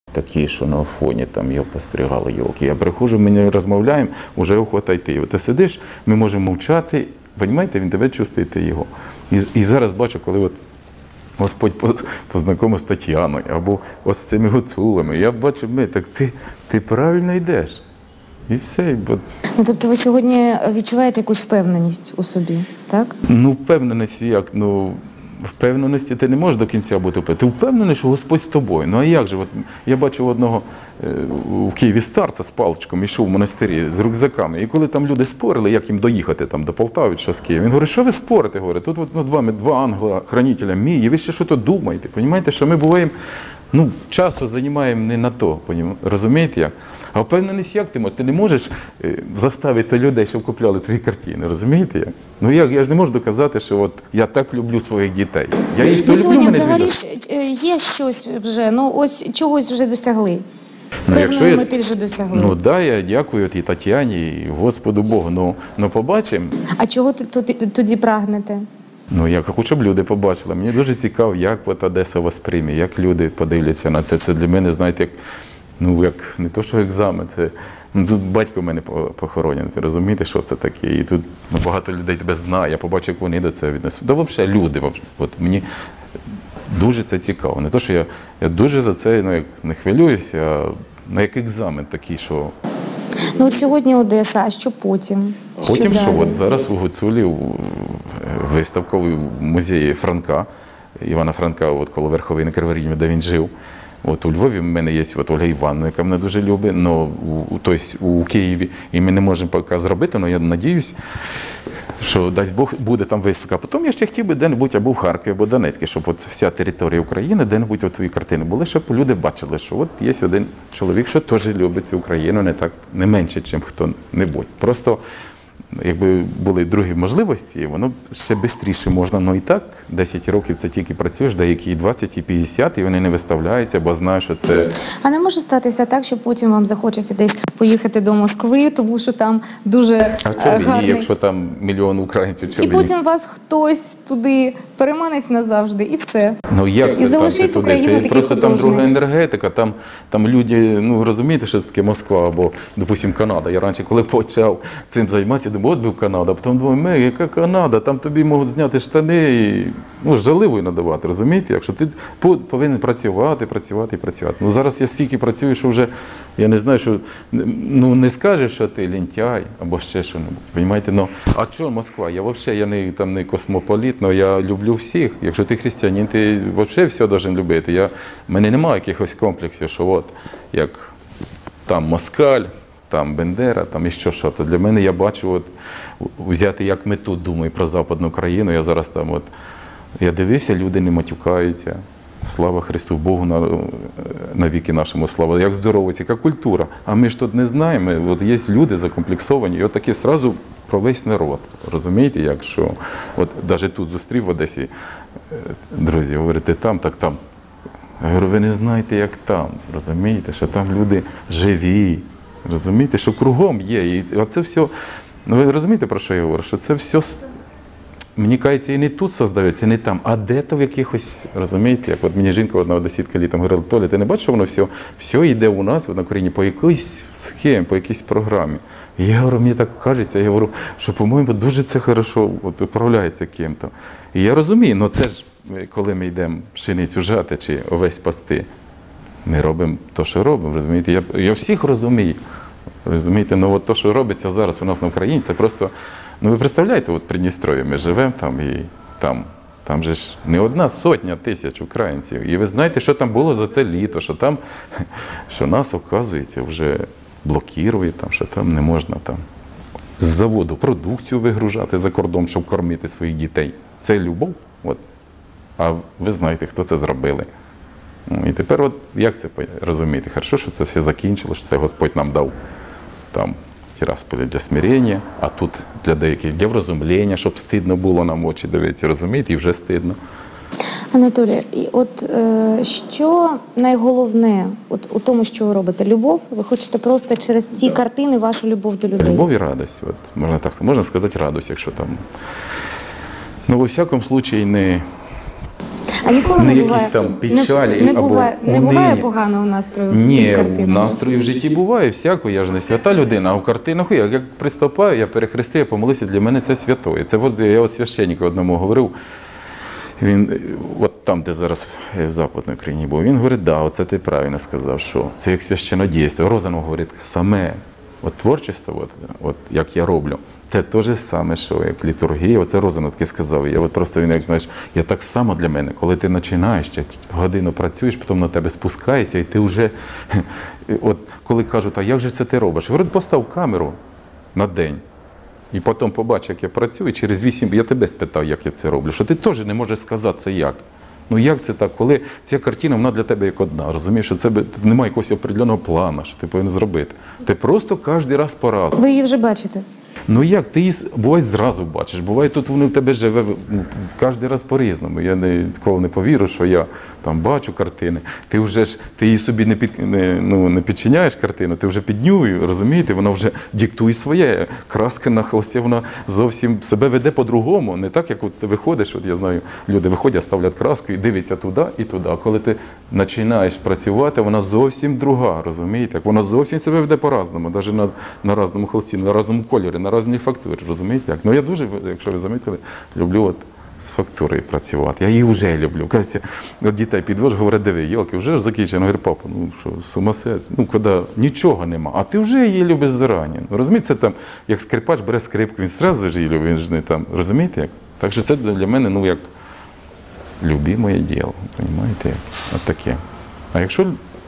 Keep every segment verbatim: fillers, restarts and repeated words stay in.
Такі, що на фоні там його постригали йолки. Я приходжу, ми не розмовляємо, вже охота йти. От ти сидиш, ми можемо мовчати, розумієте, він тебе чувствує, ти його. І, і зараз бачу, коли от Господь познайомив з Тетяною, або ось з цими гуцулами. Я бачу, ми, так ти, ти правильно йдеш. І все. Бо... Ну, тобто ви сьогодні відчуваєте якусь впевненість у собі, так? Ну, впевненість як? Ну, впевненості ти не можеш до кінця бути впевнений. Ти впевнений, що Господь з тобою. Ну, а як же? От, я бачив одного в Києві старця з паличком, йшов в монастирі з рюкзаками. І коли там люди спорили, як їм доїхати там, до Полтави, що з Києва, він говорить, що ви спорите? Говорить, тут от, над вами два ангела-хранителя мій, і ви ще що то думаєте. Понімаєте, що ми буваємо, ну, часу займаємо не на то, розумієте як? А впевненість як ти можеш? Ти не можеш заставити людей, щоб купляли твої картини, розумієте як? Ну як, я ж не можу доказати, що от я так люблю своїх дітей. Я їх ну, люблю, сьогодні мене взагалі люблять. Є щось вже, ну ось чогось вже досягли. Ну, Певної я, мети вже досягли. Ну так, да, я дякую і Тетяні, і Господу Богу, ну, ну побачимо. А чого ти тоді прагнете? Ну, я хочу, щоб люди побачили. Мені дуже цікаво, як от Одеса вас прийме, як люди подивляться на це. Це для мене, знаєте, як, ну, як не то, що екзамен, це, ну, тут батько в мене похоронений, ви розумієте, що це таке? І тут ну, багато людей тебе знає, я побачу, як вони до цього віднесуть. Да, взагалі, люди, от мені дуже це цікаво. Не то, що я, я дуже за це, ну, як не хвилююся, а ну, як екзамен такий, що... Ну, от сьогодні Одеса, а що потім? Потім що, що? От зараз у Гуцулі виставка в музеї Франка, Івана Франка, от коло Верховини Криворізьми, де він жив. От у Львові в мене є от Ольга Івановна, яка мене дуже любить, но у, тобто у Києві, і ми не можемо поки зробити, але я сподіваюся, що дасть Бог буде там виставка. А потім я ще хотів би де-небудь або в Харкові, або Донецьку, щоб от вся територія України де-небудь от твої картини були, щоб люди бачили, що от є один чоловік, що теж любить цю Україну, не так, не менше, ніж хто-небудь. Просто якби були другі можливості, воно ще швидше можна, ну і так, десять років це тільки працюєш, деякі і двадцять, і п'ятдесят, і вони не виставляються, бо знають, що це... А не може статися так, що потім вам захочеться десь поїхати до Москви, тому що там дуже а чого гарний... ні, якщо там мільйон українців, чого і потім вас хтось туди переманить назавжди, і все. Ну, як і залишить Україну такий просто художник. Там друга енергетика, там, там люди, ну розумієте, що це таке Москва або, допустим, Канада. Я раніше, коли почав цим займатися, думав, от був Канада, а потім думаю, ми, яка Канада, там тобі можуть зняти штани і ну, жаливою надавати, розумієте? Якщо ти повинен працювати, працювати і працювати. Ну зараз я стільки працюю, що вже, я не знаю, що, ну не скажеш, що ти лентяй або ще що-небудь, розумієте? Ну, а чого Москва? Я взагалі, я не, там, не космополіт, але я люблю всіх. Якщо ти християнин, ти взагалі все повинен любити. Я, в мене немає якихось комплексів, що от, як там москаль, там Бендера, там і що, що. То для мене я бачу, от, взяти, як ми тут думаємо про Западну країну, я зараз там, от, я дивився, люди не матюкаються. Слава Христу, Богу на, на віки нашому слава. Як здоровиться, яка культура. А ми ж тут не знаємо, от є люди закомплексовані, і от такі одразу про весь народ. Розумієте, як що, от навіть тут зустрів в Одесі, друзі, говорите, там, так там. Я говорю, ви не знаєте, як там, розумієте, що там люди живі, розумієте, що кругом є. І оце все, ну ви розумієте, про що я говорю, що це все, мені кажеться, і не тут создається, і не там, а де-то в якихось, розумієте, як от мені жінка одна одеситка літом говорила, Толя, ти не бачиш, що воно все, все йде у нас на Україні по якійсь схемі, по якійсь програмі. І я говорю, мені так кажеться, я говорю, що, по-моєму, дуже це хорошо от, управляється ким-то. І я розумію, але це ж, коли ми йдемо пшеницю жати чи овець пасти, ми робимо те, що робимо, розумієте? Я, я всіх розумію, розумієте? Ну от те, що робиться зараз у нас на Україні, це просто, ну ви представляєте, от Придністров'я, ми живемо там і там, там же ж не одна сотня тисяч українців. І ви знаєте, що там було за це літо, що там, що нас, оказується, вже блокують, там, що там не можна там з заводу продукцію вигружати за кордон, щоб кормити своїх дітей. Це любов. От. А ви знаєте, хто це зробили. І тепер, от, як це розуміти? Хорошо, що це все закінчилось, що це Господь нам дав там Тирасполь для смирення, а тут для деяких для врозумлення, щоб стидно було нам очі дивитися, розумієте, і вже стидно. Анатолій, і от е, що найголовне от, у тому, що ви робите? Любов? Ви хочете просто через ці картини вашу любов до людей? Любов і радість. От, можна так сказати, можна сказати радість, якщо там. Ну, во всякому случаї, не... А ніколи Ну, не якісь буває, там печалі не, не, або буває, не унині. буває поганого настрою в цих Ні, картинах? настрої в житті буває всяко, я ж не свята людина, а в картинах я як приступаю, я перехрестив, я помолився, для мене це святое. Це от я от священнику одному говорив, він, от там, де зараз в Западній Україні був, він говорить, да, оце ти правильно сказав, що це як священодійство. Розанов говорить, саме от творчество, от, от як я роблю, це те ж саме, що як літургія, оце Розанов таки сказав. Я от просто він, як знаєш, я так само для мене, коли ти починаєш, ще годину працюєш, потім на тебе спускаєшся, і ти вже, от коли кажуть, а як же це ти робиш? Говорить, постав камеру на день. І потім побач, як я працюю, через вісім, я тебе спитав, як я це роблю, що ти теж не можеш сказати це як. Ну як це так, коли ця картина, вона для тебе як одна, розумієш, що це немає якогось определеного плану, що ти повинен зробити. Ти просто кожен раз по-разному. Ви її вже бачите? Ну як, ти її буває зразу бачиш, буває тут воно в тебе живе ну, кожен раз по-різному. Я ніколи не повірю, що я там бачу картини. Ти вже ж, ти її собі не, під, не, ну, не підчиняєш картину, ти вже під нею, розумієте, вона вже диктує своє. Краска на холсті, вона зовсім себе веде по-другому. Не так, як от ти виходиш, от я знаю, люди виходять, ставлять краску і дивляться туди і туди. А коли ти починаєш працювати, вона зовсім друга, розумієте? Вона зовсім себе веде по-разному, навіть на, на різному холсті, на різному кольорі, на різній фактурі, розумієте? Як? Ну я дуже, якщо ви замітили, люблю от з фактурою працювати. Я її вже люблю. Кажуть, от дітей підвожу, говорять, диви, йолки, вже ж закінчено. Говорю, папа, ну що, сумасець, ну коли нічого нема, а ти вже її любиш зарані. Ну, розумієте, це там, як скрипач бере скрипку, він одразу ж її любить, він ж не там, розумієте як? Так що це для мене, ну як, любимое діло, розумієте, як? От таке. А якщо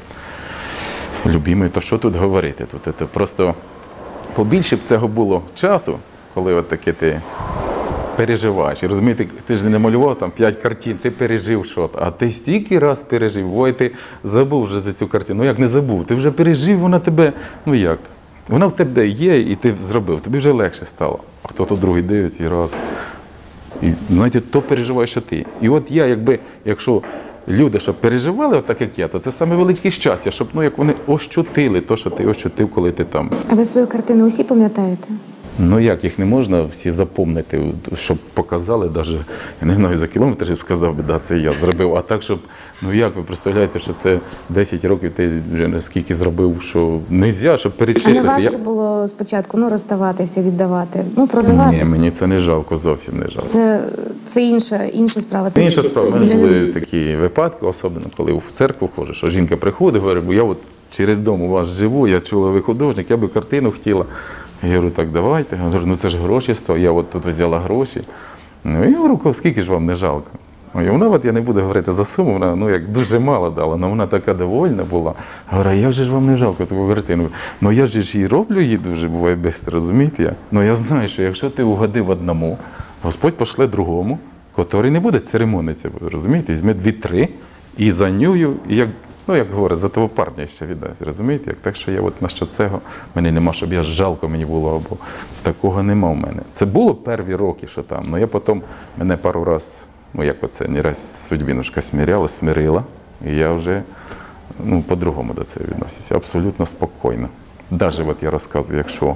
любимое, то що тут говорити? Тут це просто побільше б цього було часу, коли от таке ти переживаєш. І розумієте, ти ж не малював там п'ять картин, ти пережив щось, а ти стільки раз пережив, ой, ти забув вже за цю картину. Ну як не забув? Ти вже пережив, вона тебе, ну як? Вона в тебе є, і ти зробив, тобі вже легше стало. А хто-то другий дивиться і раз. І, знаєте, то переживає, що ти. І от я, якби, якщо люди, щоб переживали, так як я, то це саме велике щастя, щоб, ну, як вони ощутили те, що ти ощутив, коли ти там. А ви свою картину усі пам'ятаєте? Ну як, їх не можна всі запомнити, щоб показали, навіть, я не знаю, за кілометр сказав би, да, це я зробив, а так, щоб, ну як, ви представляєте, що це десять років ти вже наскільки зробив, що не можна, щоб А перечислити. не важко Я... було спочатку, ну, розставатися, віддавати, ну, продавати? Ні, мені це не жалко, зовсім не жалко. Це, це інша, інша справа. Це інша справа. У мене для- були такі випадки, особливо коли в церкву ходжу, що жінка приходить, говорить, бо я от через дом у вас живу, я чула, ви художник, я би картину хотіла. Я говорю, так давайте. Я говорю, ну це ж гроші стоять, я от тут взяла гроші. Ну, я говорю, скільки ж вам не жалко? І вона, от я не буду говорити за суму, вона ну, як дуже мало дала, але вона така довольна була. Я говорю, а як же ж вам не жалко таку картину? Ну я ж її роблю, її дуже буває швидко, розумієте? Я? Ну я знаю, що якщо ти угодив одному, Господь пошле другому, який не буде церемонитися, розумієте? Візьме дві-три і за нею, і як, ну як говорять, за того парня ще віддасть, розумієте? Як? Так що я от на що цього, мене нема, щоб я жалко мені було, або такого нема в мене. Це було перві роки, що там, але я потім, мене пару раз, ну як оце, не раз судьбінушка смиряла, смирила, і я вже, ну, по-другому до цього відносився, абсолютно спокійно. Навіть от я розказую, якщо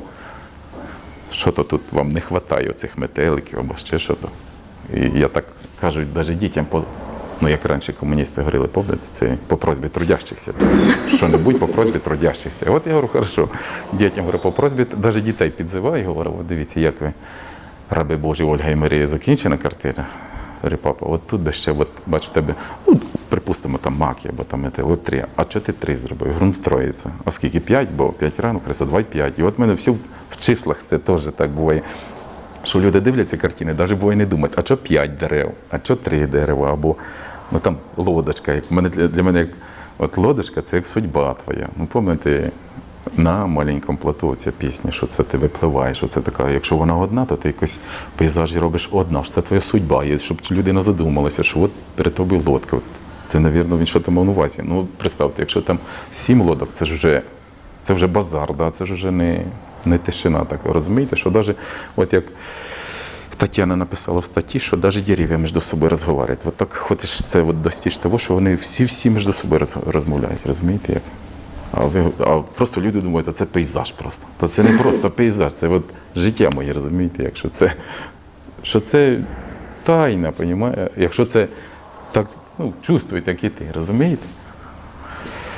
що-то тут вам не вистачає, цих метеликів або ще щось. І я так кажу, навіть дітям, по, ну як раніше комуністи говорили, пам'ятаєте, це по просьбі трудящихся. Що-небудь по просьбі трудящихся. От я говорю, хорошо, дітям говорю, по просьбі, навіть дітей підзиваю, говорю, от дивіться, як ви, раби Божі, Ольга і Марія, закінчена картина. Говорю, папа, от тут би ще, от, бачу, тебе, ну, припустимо, там маки, або там метел, от три. А чого ти три зробив? Я говорю, ну, троїться. А скільки? П'ять, бо п'ять рано, хреста, два, п'ять. І от в мене все в числах це теж так буває. Що люди дивляться картини, навіть буває не думають, а що п'ять дерев, а що три дерева, або ну там лодочка. Як, мене, для мене як, от лодочка це як судьба твоя. Ну, пам'ятаєте, на маленькому плато ця пісня, що це ти випливаєш, що це така, якщо вона одна, то ти якось пейзажі робиш одна, що це твоя судьба, і щоб людина задумалася, що от перед тобою лодка. От це, мабуть, він що там мав на увазі. Ну, представте, якщо там сім лодок, це ж вже, це вже базар, да? Це ж вже не, не тишина, так, розумієте, що навіть, от як Тетяна написала в статті, що навіть дерев'я між собою розмовляють. От так хочеш це от достичь того, що вони всі-всі між собою розмовляють, розумієте, як? А, ви, а просто люди думають, що це пейзаж просто. То це не просто пейзаж, це от життя моє, розумієте, якщо це, що це тайна, понімає? Якщо це так, ну, чувствують, як і ти, розумієте?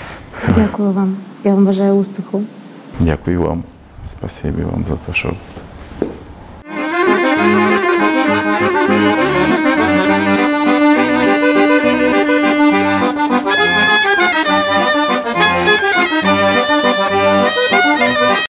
Дякую вам. Я вам бажаю успіху. Дякую вам. Спасибі вам за те, що